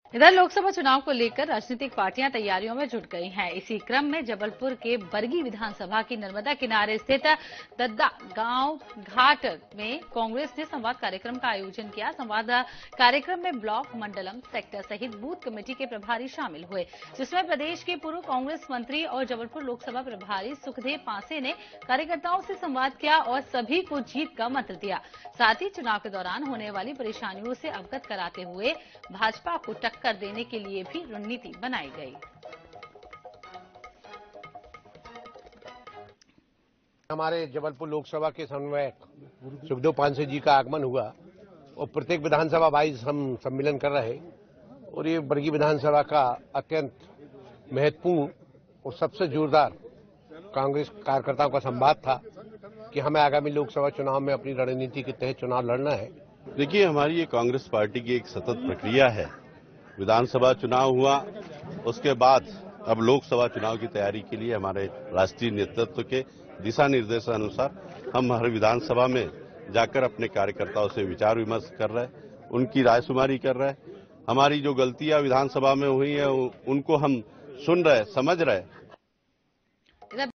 इधर लोकसभा चुनाव को लेकर राजनीतिक पार्टियां तैयारियों में जुट गई हैं। इसी क्रम में जबलपुर के बरगी विधानसभा की नर्मदा किनारे स्थित दद्दा गांव घाट में कांग्रेस ने संवाद कार्यक्रम का आयोजन किया। संवाद कार्यक्रम में ब्लॉक, मंडलम, सेक्टर सहित बूथ कमेटी के प्रभारी शामिल हुए, जिसमें प्रदेश के पूर्व कांग्रेस मंत्री और जबलपुर लोकसभा प्रभारी सुखदेव पांसे ने कार्यकर्ताओं से संवाद किया और सभी को जीत का मंत्र दिया। साथ ही चुनाव के दौरान होने वाली परेशानियों से अवगत कराते हुए भाजपा को टक्कर देने के लिए भी रणनीति बनाई गई। हमारे जबलपुर लोकसभा के समन्वयक सुखदेव पांसे जी का आगमन हुआ और प्रत्येक विधानसभा वाइज हम सम्मेलन कर रहे और ये बरगी विधानसभा का अत्यंत महत्वपूर्ण और सबसे जोरदार कांग्रेस कार्यकर्ताओं का संवाद था कि हमें आगामी लोकसभा चुनाव में अपनी रणनीति के तहत चुनाव लड़ना है। देखिए, हमारी ये कांग्रेस पार्टी की एक सतत प्रक्रिया है। विधानसभा चुनाव हुआ, उसके बाद अब लोकसभा चुनाव की तैयारी के लिए हमारे राष्ट्रीय नेतृत्व के दिशा निर्देशानुसार हम हर विधानसभा में जाकर अपने कार्यकर्ताओं से विचार विमर्श कर रहे हैं, उनकी रायशुमारी कर रहे हैं। हमारी जो गलतियां विधानसभा में हुई है उनको हम सुन रहे, समझ रहे।